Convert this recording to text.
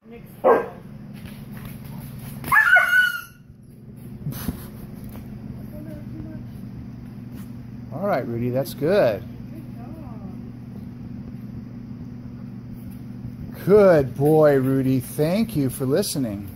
All right, Rudy, that's good. Good boy, Rudy. Thank you for listening.